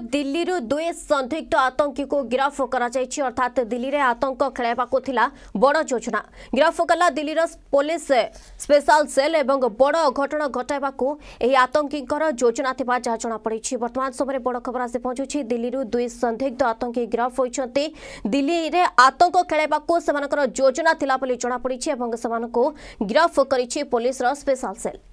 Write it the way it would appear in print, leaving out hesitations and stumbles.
दिल्ली दुई संदिग्ध आतंकी को गिरफ्त कर अर्थात दिल्ली में आतंक खेलवाक बड़ योजना गिरफ्त कला दिल्ली पुलिस स्पेशल सेल और बड़ अघटन घटाइवाक आतंकी योजना जहाँ जमापड़ी। वर्तमान समय बड़ खबर आसी पहुंचुछि दिल्ली दुई संदिग्ध आतंकी गिरफ्त होती। दिल्ली में आतंक खेलवाक योजना थिला जमापड़ी गिरफ्त कर पुलिस स्पेशल सेल।